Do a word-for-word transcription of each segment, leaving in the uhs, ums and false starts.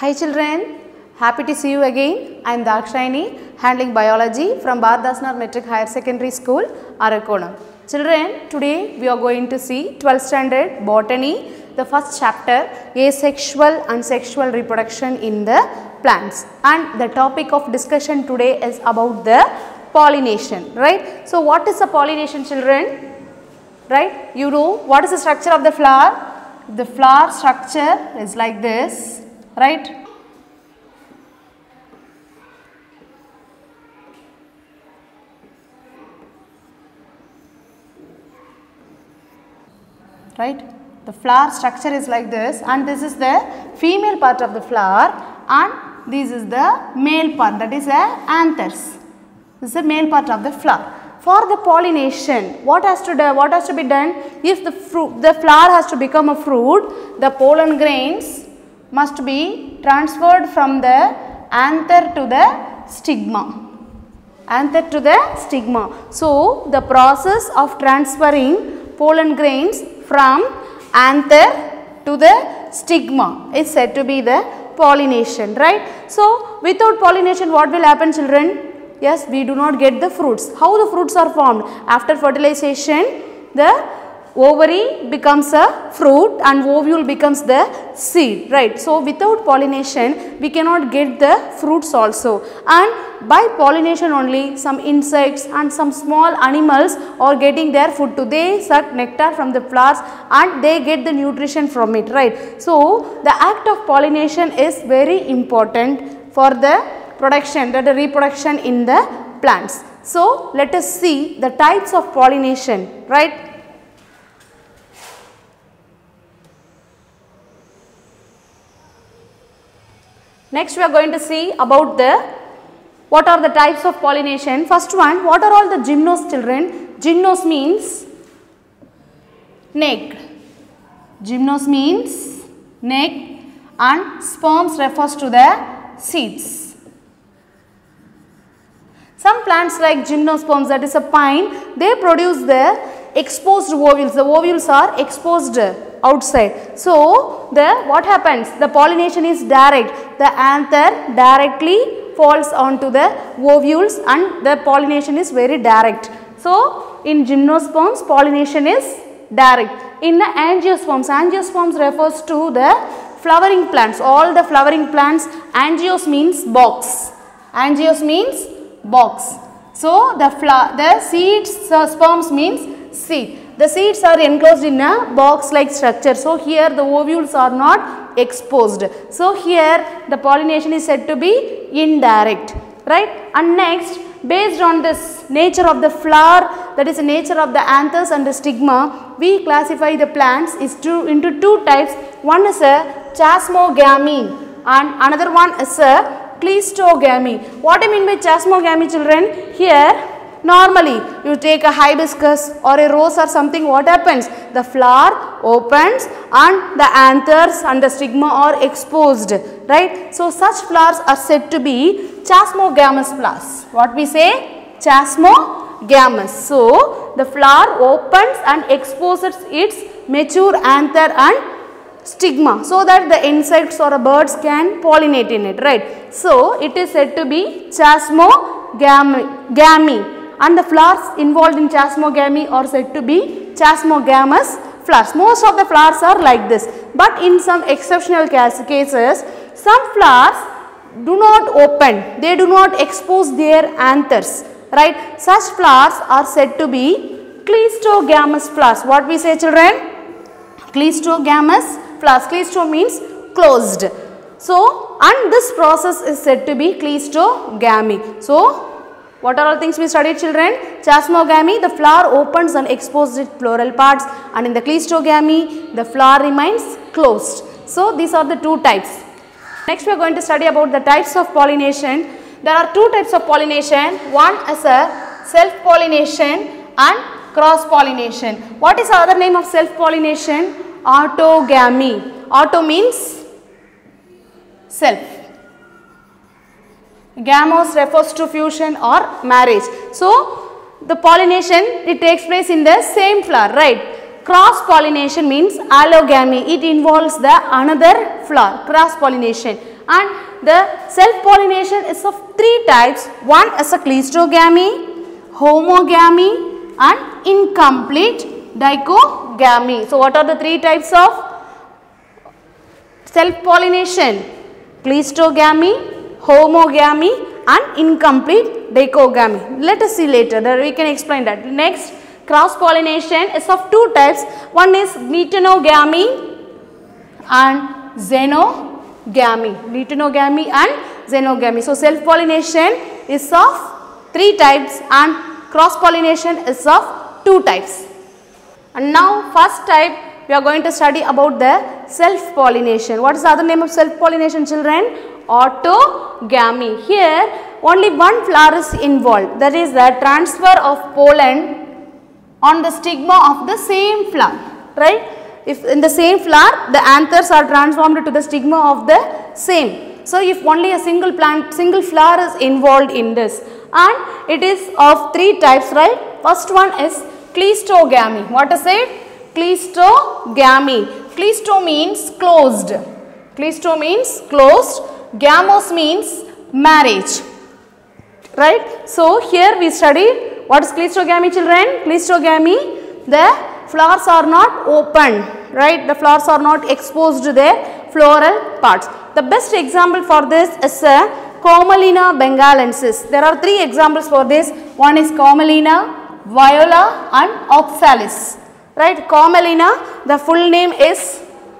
Hi children, happy to see you again. I am Dakshayani, handling biology from Bardasnar Metric Higher Secondary School, Arakonam. Children, today we are going to see twelfth standard botany, the first chapter, asexual and sexual reproduction in the plants. And the topic of discussion today is about the pollination, right? So what is the pollination, children? Right? You know what is the structure of the flower? The flower structure is like this, right? Right? The flower structure is like this, and this is the female part of the flower, and this is the male part, that is the anthers. This is the male part of the flower. For the pollination, what has to do, what has to be done? If the fruit, the flower has to become a fruit, the pollen grains must be transferred from the anther to the stigma. Anther to the stigma. So the process of transferring pollen grains from anther to the stigma is said to be the pollination, right? So without pollination, what will happen, children? Yes, we do not get the fruits. How the fruits are formed? After fertilization, the ovary becomes a fruit and ovule becomes the seed, right? So without pollination, we cannot get the fruits also. And by pollination only, some insects and some small animals are getting their food too. They suck nectar from the flowers and they get the nutrition from it, right? So the act of pollination is very important for the production, that the reproduction in the plants. So let us see the types of pollination, right? Next we are going to see about the what are the types of pollination. First one, what are all the gymnos, children? Gymnos means naked. Gymnos means naked, and sperms refers to the seeds. Some plants like gymnosperms, that is a pine, they produce the exposed ovules. The ovules are exposed outside. So the what happens? The pollination is direct. The anther directly falls onto the ovules and the pollination is very direct. So in gymnosperms, pollination is direct. In the angiosperms, angiosperms refers to the flowering plants. All the flowering plants, angios means box. Angios means box. So the the seeds, uh, sperms means seed. The seeds are enclosed in a box like structure. So here the ovules are not exposed. So here the pollination is said to be indirect, right? And next, based on this nature of the flower, that is the nature of the anthers and the stigma, we classify the plants is two, into two types. One is a chasmogamy and another one is a cleistogamy. What I mean by chasmogamy, children? Here normally you take a hibiscus or a rose or something, what happens? The flower opens and the anthers and the stigma are exposed, right? So such flowers are said to be chasmogamous flowers. What we say? Chasmogamous. So the flower opens and exposes its mature anther and stigma so that the insects or birds can pollinate in it, right? So it is said to be chasmogamy, and the flowers involved in chasmogamy are said to be chasmogamous flowers. Most of the flowers are like this, but in some exceptional cases, some flowers do not open, they do not expose their anthers, right? Such flowers are said to be cleistogamous flowers. What we say, children? Cleistogamous flowers. Cleisto means closed. So, and this process is said to be cleistogamy. So, what are all things we studied, children? Chasmogamy, the flower opens and exposes its floral parts, and in the cleistogamy, the flower remains closed. So, these are the two types. Next, we are going to study about the types of pollination. There are two types of pollination. One is a self-pollination and cross-pollination. What is the other name of self-pollination? Autogamy. Auto means self. Gamos refers to fusion or marriage. So the pollination, it takes place in the same flower, right? Cross pollination means allogamy. It involves the another flower, cross pollination. And the self-pollination is of three types. One is a cleistogamy, homogamy and incomplete dichogamy. So, what are the three types of self-pollination? Cleistogamy, homogamy and incomplete dichogamy. Let us see later, that we can explain that. Next, cross-pollination is of two types. One is methanogamy and xenogamy. Methanogamy and xenogamy. So, self-pollination is of three types and cross-pollination is of two types. And now, first type we are going to study about the self-pollination. What is the other name of self-pollination, children? Autogamy. Here only one flower is involved, that is the transfer of pollen on the stigma of the same flower, right? If in the same flower the anthers are transformed to the stigma of the same. So, if only a single plant, single flower is involved in this, and it is of three types, right? First one is cleistogamy. What is it? Cleistogamy. Cleisto means closed. Cleisto means closed. Gamos means marriage. Right? So, here we study what is cleistogamy, children? Cleistogamy, the flowers are not open, right? The flowers are not exposed to their floral parts. The best example for this is a Commelina bengalensis. There are three examples for this. One is Commelina, Viola and Oxalis. Right? Commelina, the full name is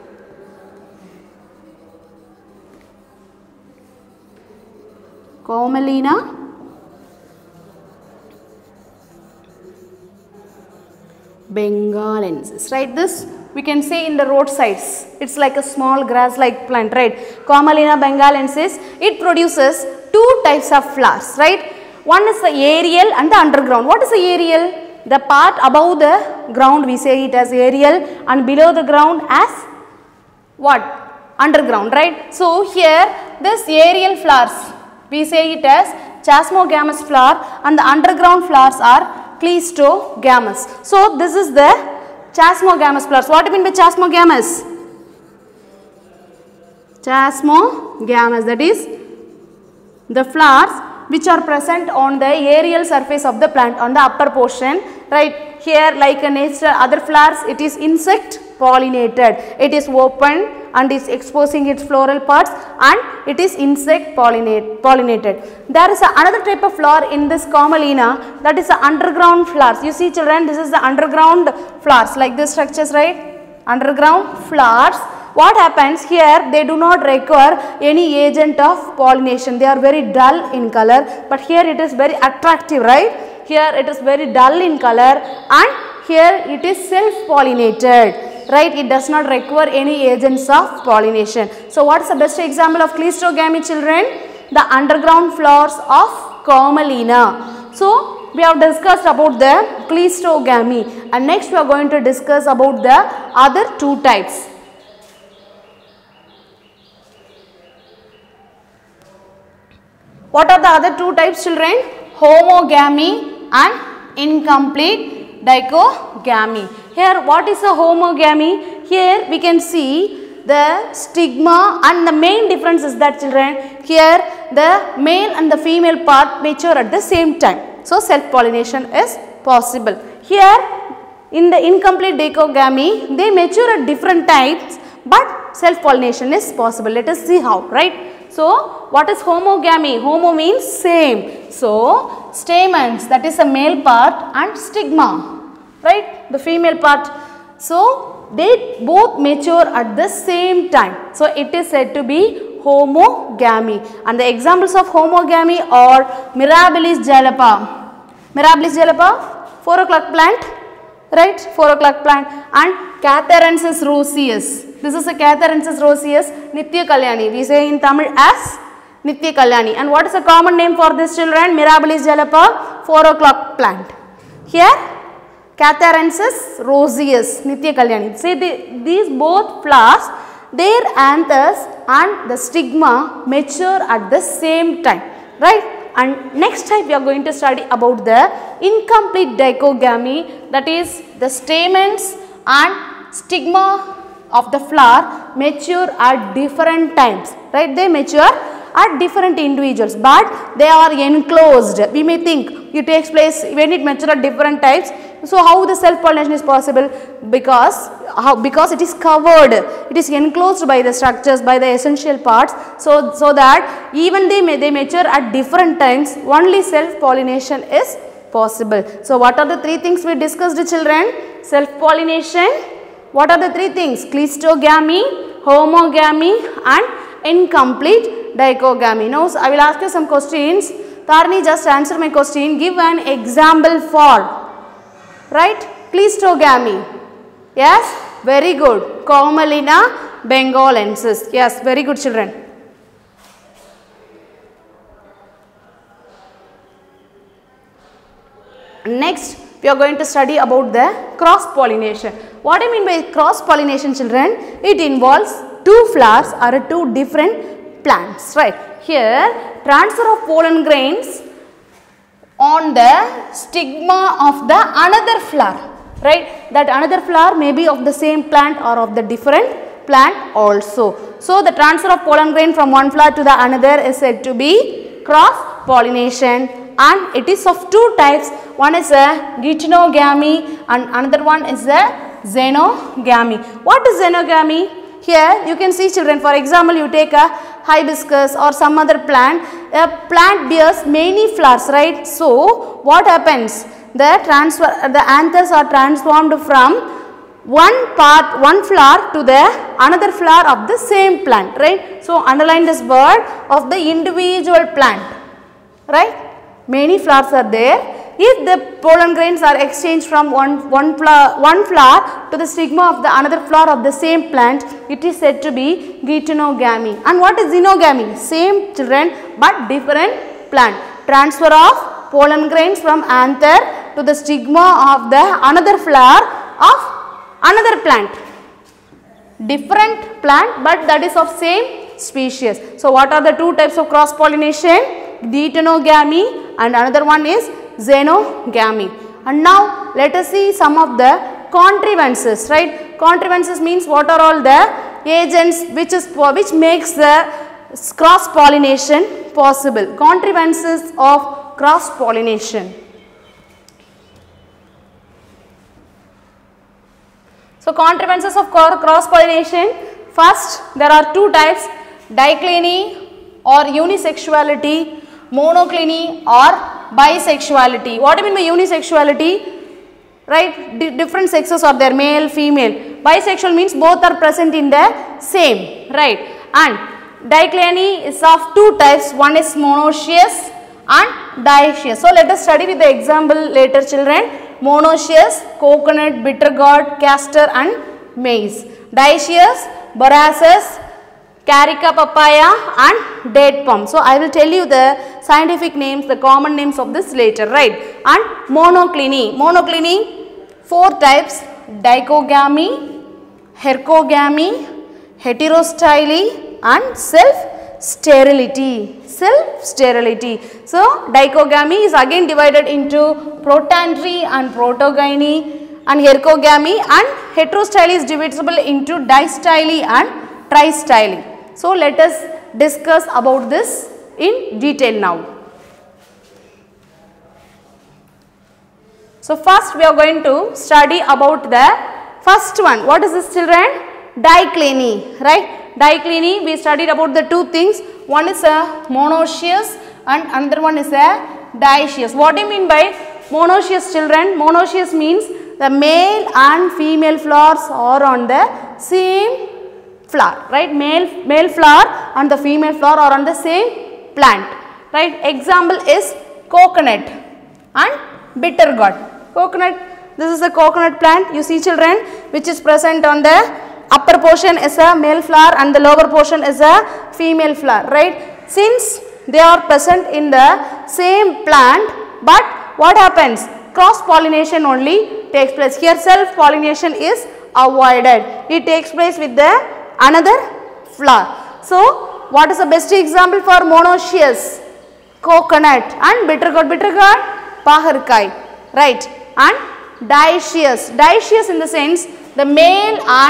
Commelina bengalensis, right? This we can say in the roadsides. It's like a small grass like plant, right? Commelina bengalensis, it produces two types of flowers, right? One is the aerial and the underground. What is the aerial? The part above the ground we say it as aerial and below the ground as what? Underground, right? So, here this aerial flowers we say it as chasmogamous flower and the underground flowers are cleistogamous. So, this is the chasmogamous flowers. What do you mean by chasmogamous? Chasmogamous, that is the flowers which are present on the aerial surface of the plant, on the upper portion, right? Here like a nature other flowers, it is insect pollinated. It is open and is exposing its floral parts and it is insect pollinate, pollinated. There is a, another type of flower in this Commelina, that is the underground flowers. You see, children, this is the underground flowers like this structures, right? Underground flowers. What happens here? They do not require any agent of pollination. They are very dull in color, but here it is very attractive, right? Here it is very dull in color and here it is self-pollinated, right? It does not require any agents of pollination. So, what is the best example of cleistogamy, children? The underground flowers of Commelina. So, we have discussed about the cleistogamy and next we are going to discuss about the other two types. What are the other two types, children? Homogamy and incomplete dichogamy. Here, what is a homogamy? Here we can see the stigma and the main difference is that, children, here the male and the female part mature at the same time. So, self-pollination is possible. Here in the incomplete dichogamy, they mature at different times but self-pollination is possible. Let us see how, right? So, what is homogamy? Homo means same. So, stamens, that is a male part and stigma, right? The female part. So, they both mature at the same time. So, it is said to be homogamy. And the examples of homogamy are Mirabilis jalapa. Mirabilis jalapa, four o'clock plant, right? four o'clock plant and Catharensis roseus. This is a Catharensis roseus, Nitya Kalyani. We say in Tamil as Nitya Kalyani. And what is the common name for this, children? Mirabilis jalapa, four o'clock plant. Here, Catharensis roseus, Nitya Kalyani. See, the, these both flowers, their anthers and the stigma mature at the same time, right? And next time we are going to study about the incomplete dichogamy, that is the stamens and stigma of the flower mature at different times. right? They mature at different individuals, but they are enclosed. We may think it takes place when it matures at different types. So how the self pollination is possible? Because how because it is covered, it is enclosed by the structures, by the essential parts, so so that even they may they mature at different times, only self pollination is possible. So what are the three things we discussed, children? Self pollination. What are the three things? Cleistogamy, homogamy and incomplete dichogamy. Now I will ask you some questions. Tarni, just answer my question. Give an example for, right, cleistogamy. Yes, very good. Commelina bengalensis. Yes, very good, children. Next, we are going to study about the cross pollination. What I mean by cross pollination, children? It involves two flowers or two different plants, right? Here, transfer of pollen grains on the stigma of the another flower, right? That another flower may be of the same plant or of the different plant also. So the transfer of pollen grain from one flower to the another is said to be cross pollination, and it is of two types. One is a geitonogamy and another one is a xenogamy. What is xenogamy? Here you can see, children, for example, you take a hibiscus or some other plant, a plant bears many flowers, right? So what happens? The transfer, the anthers are transformed from one part, one flower to the another flower of the same plant, right? So underline this word of the individual plant, right? Many flowers are there. If the pollen grains are exchanged from one, one, flower, one flower to the stigma of the another flower of the same plant, it is said to be geitonogamy. And what is xenogamy? Same, children, but different plant. Transfer of pollen grains from anther to the stigma of the another flower of another plant. Different plant, but that is of same species. So what are the two types of cross pollination? Geitonogamy and another one is xenogamy. And now let us see some of the contrivances, right? Contrivances means what are all the agents which is which makes the cross pollination possible. Contrivances of cross pollination. So contrivances of cross pollination. First, there are two types: dicliny or unisexuality, monocliny or bisexuality. What do you mean by unisexuality? Right, D different sexes are there, male, female. Bisexual means both are present in the same, right? And dicliny is of two types. One is monoecious and dioecious. So let us study with the example later, children. Monoecious, coconut, bitter gourd, castor and maize. Dioecious, borassus, carica papaya and date palm. So I will tell you the scientific names, the common names of this later, right? And monocliny. Monocliny, four types: dichogamy, hercogamy, heterostyle and self-sterility. Self-sterility. So dichogamy is again divided into protandry and protogyny, and hercogamy and heterostyle is divisible into distyle and tristyle. So let us discuss about this in detail now. So first we are going to study about the first one. What is this, children? Dicliny, right? Dicliny, we studied about the two things. One is a monoecious and another one is a dioecious. What do you mean by monoecious, children? Monoecious means the male and female flowers are on the same flower, right? Male, male flower and the female flower are on the same plant, right? Example is coconut and bitter gourd. Coconut, this is a coconut plant, you see, children, which is present on the upper portion is a male flower and the lower portion is a female flower, right? Since they are present in the same plant, but what happens? Cross pollination only takes place. Here self pollination is avoided. It takes place with the another flower. So what is the best example for monoecious? Coconut and bitter gourd. Bitter gourd, paharkai, right? And dioecious. Dioecious in the sense the male and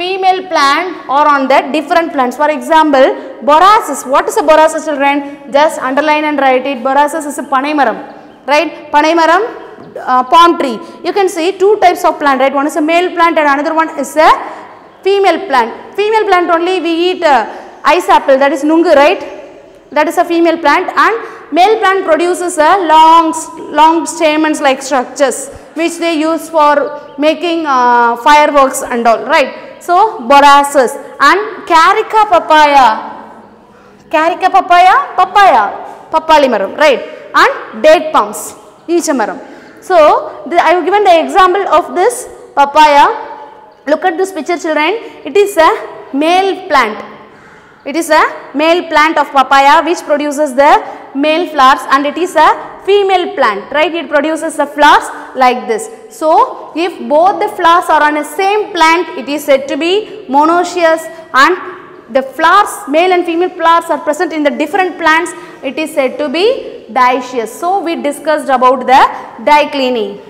female plant or on the different plants. For example, borassus. What is a borassus, children? Just underline and write it. Borassus is a panaimaram, right? Panaimaram uh, palm tree. You can see two types of plant, right? One is a male plant and another one is a female plant. Female plant only we eat uh, ice apple, that is nungu, right? That is a female plant, and male plant produces a long, long stamens like structures which they use for making uh, fireworks and all, right? So, borassus and carica papaya, carica papaya, papaya, papali maram, right? And date palms, eecha maram. So, the, I have given the example of this papaya. Look at this picture, children. It is a male plant. It is a male plant of papaya which produces the male flowers, and it is a female plant, right? It produces the flowers like this. So, if both the flowers are on the same plant, it is said to be monoecious, and the flowers, male and female flowers are present in the different plants, it is said to be dioecious. So, we discussed about the dicliny.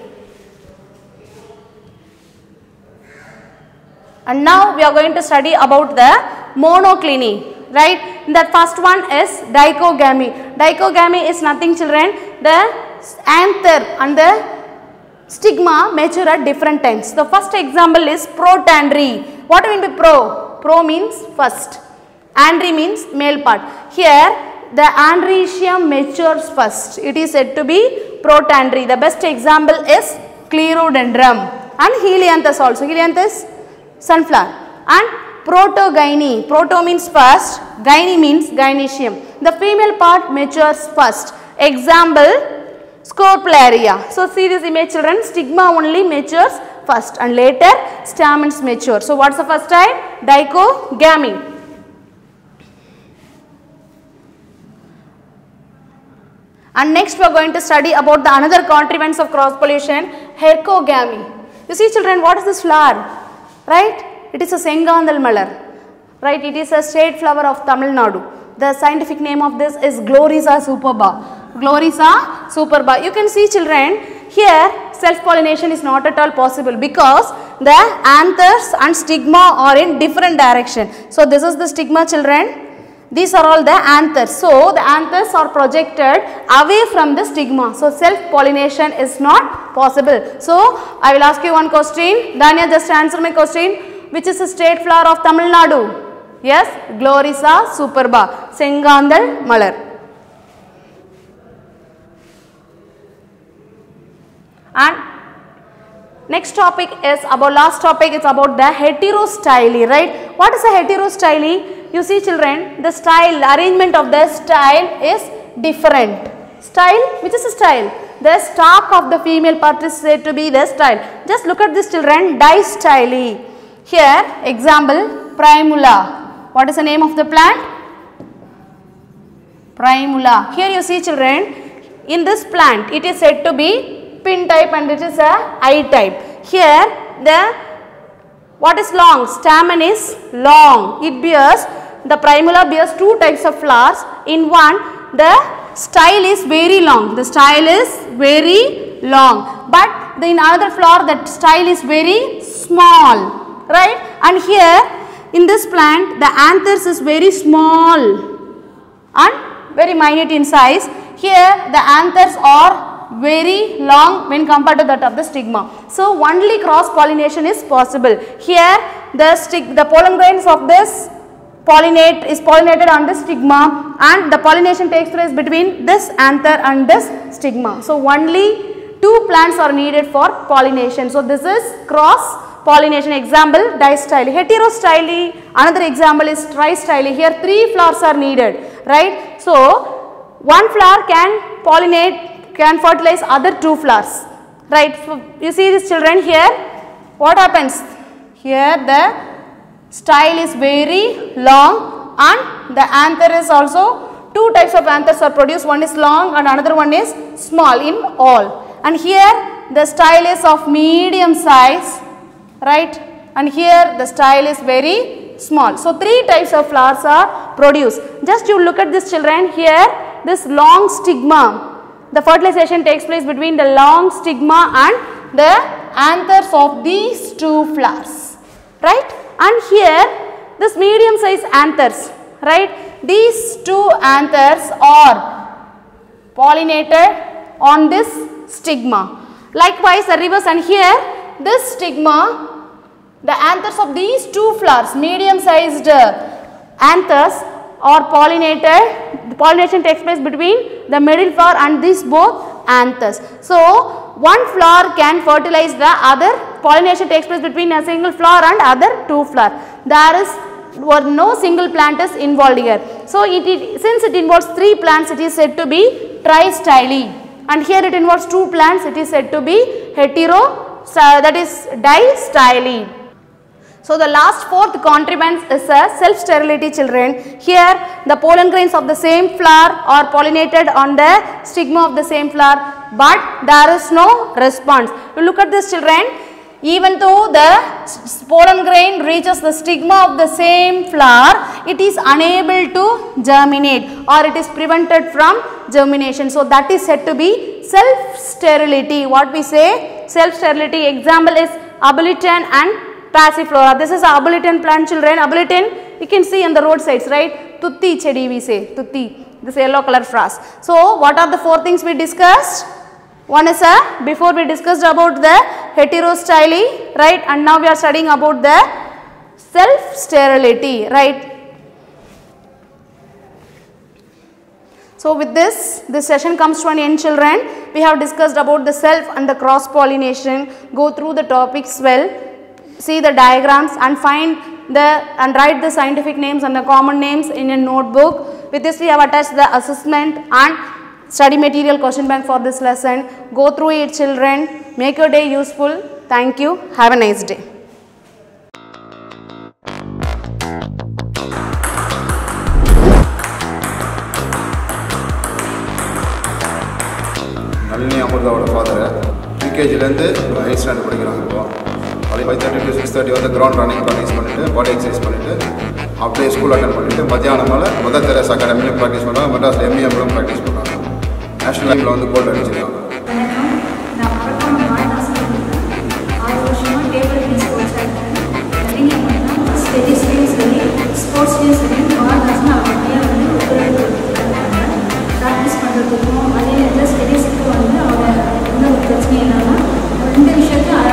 And now we are going to study about the monocliny, right? The first one is dichogamy. Dichogamy is nothing, children. The anther and the stigma mature at different times. The first example is protandry. What do you mean by pro? Pro means first. Andry means male part. Here the androecium matures first. It is said to be protandry. The best example is clerodendrum and helianthus also. Helianthus, sunflower. And protogyny. Proto means first, gyne means gynoecium. The female part matures first. Example, Scopullaria. So, see this image, children. Stigma only matures first and later stamens mature. So, what is the first type? Dichogamy. And next we are going to study about the another contrivance of cross pollination, hercogamy. You see, children, what is this flower? Right? It is a Sengandal malar. Right? It is a state flower of Tamil Nadu. The scientific name of this is Glorisa superba. Glorisa superba. You can see, children, here self-pollination is not at all possible because the anthers and stigma are in different direction. So, this is the stigma, children. These are all the anthers. So, the anthers are projected away from the stigma. So, self-pollination is not possible. So, I will ask you one question. Dania, just answer my question. Which is the state flower of Tamil Nadu? Yes, Glorisa superba, Sengandal malar. And next topic is about, last topic is about the heterostyle, right? What is a heterostyle? You see, children, the style, arrangement of the style is different. Style, which is a style? The stalk of the female part is said to be the style. Just look at this, children, distyle. Here, example, primula. What is the name of the plant? Primula. Here you see, children, in this plant, it is said to be pin type and it is a I type. Here, the what is long? Stamen is long. It bears, the primula bears two types of flowers. In one, the style is very long. The style is very long. But in another flower, that style is very small. Right? And here, in this plant, the anthers is very small and very minute in size. Here, the anthers are very long when compared to that of the stigma. So, only cross pollination is possible. Here, the stig the pollen grains of this pollinate is pollinated on the stigma, and the pollination takes place between this anther and this stigma. So, only two plants are needed for pollination. So, this is cross pollination. Example, distyle. Heterostyle, another example is tristyle. Here three flowers are needed, right? So, one flower can pollinate, can fertilize other two flowers, right? So, you see these children here, what happens? Here the style is very long and the anther is also, two types of anthers are produced, one is long and another one is small in all. And here the style is of medium size, right, and here the style is very small. So, three types of flowers are produced. Just you look at this, children, here this long stigma, the fertilization takes place between the long stigma and the anthers of these two flowers, right, and here this medium size anthers, right? These two anthers are pollinated on this stigma. Likewise the reverse, and here this stigma, the anthers of these two flowers, medium sized anthers are pollinated. The pollination takes place between the middle flower and these both anthers. So one flower can fertilize the other. Pollination takes place between a single flower and other two flower. There is or no single plant is involved here. So it, it since it involves three plants, it is said to be tristyly, and here it involves two plants, it is said to be hetero, that is distyly. So the last fourth contrivance is a self-sterility, children. Here the pollen grains of the same flower are pollinated on the stigma of the same flower, but there is no response. You look at this, children. Even though the pollen grain reaches the stigma of the same flower, it is unable to germinate, or it is prevented from germination. So that is said to be self-sterility. What we say? Self-sterility. Example is aboliton and passiflora. This is a aboliton plant, children. Aboliton you can see on the roadsides, right? Tutti chedi we say, tutti, this yellow color frost. So what are the four things we discussed? One is a, before we discussed about the heterostyly, right, and now we are studying about the self-sterility, right. So with this, this session comes to an end, children. We have discussed about the self and the cross pollination. Go through the topics well, see the diagrams and find the and write the scientific names and the common names in a notebook. With this we have attached the assessment and study material question bank for this lesson. Go through it, children. Make your day useful. Thank you. Have a nice day. Nalini Amurtha's father, three K G length, eight standard படிக்கிறாங்க. five thirty to six thirty வந்து ground running practice பண்ணிட்டு body exercise பண்ணிட்டு அப்படியே school attend பண்ணிட்டு மத்தியானம் மேல mother Teresa அகாடமில practice பண்ணாங்க. மெட்ராஸ்ல M E M ல பிராக்டீஸ் பண்ணாங்க. நேஷனல் லெவல்ல வந்து கோல்ட் அடிச்சிருக்காங்க. நான் பக்கம் மார்டாஸ்ல ஆறு வருஷமா டேபிள் டென்னிஸ் கோச் இருக்கேன். நீங்க பண்ணா ஸ்டேஜ் ஸ்டேஜ் சரி ஸ்போர்ட்ஸ் டே சரி மார்டாஸ்ல அப்படியே வந்து ஒரு பிராக்டீஸ் பண்றதுக்கும் அதே நேரத்தில் ஸ்டடீஸ்க்கு வந்து அவங்க எந்த ஒரு பிரச்சனையும் இல்லாமல் ரெண்டு விஷயத்தையும்